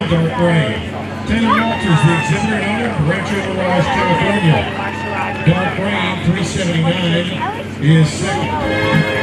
Dark Rain. Tanner Walters, the exhibitor and owner, Rancho Mirage, California. Dark Rain, 379, is second.